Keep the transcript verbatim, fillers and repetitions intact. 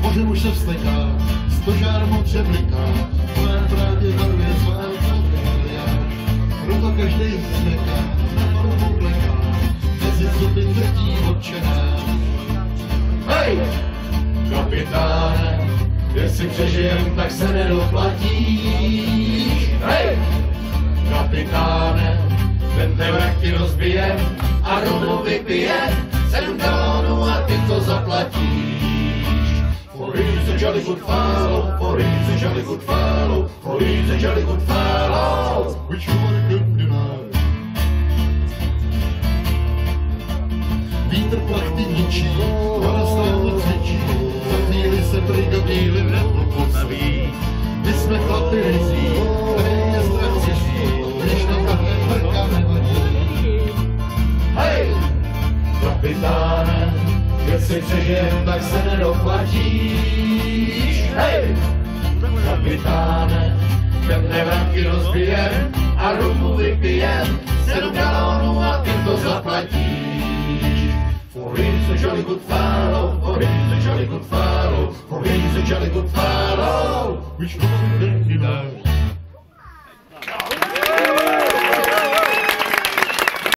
mořem už se vzteká, stožár modře bliká, tvé právě daruje své fotografia. Proto každej vzneká, na palubu kleká, mezi zuby drtí odčená. Hej! Kapitáne, jestli přežijem, tak se nedoplatíš. Hej! Kapitáne, ten vrak ti rozbijem a rovnou vypijem sedm galonů a ty to zaplatíš. For he's a jolly good fellow, for he's a jolly good fellow, for he's a jolly good fellow, which you are good deny. Vítr plachty ničí, voda stále cvičí, za chvíli se brigadier nepostaví. My jsme chlapi rizí, který je strach cizí, když nám takhle vrka nevadí. Hej! Kapitáne, jestli přežijem, tak se nedoplatíš. Hej! Kapitáne, temné vranky rozbijem a rumu vypijem, sedm galonů a ty to zaplatíš. For he's a jolly good fellow, for he's a jolly good fellow, for he's a jolly good fellow, which one did he know?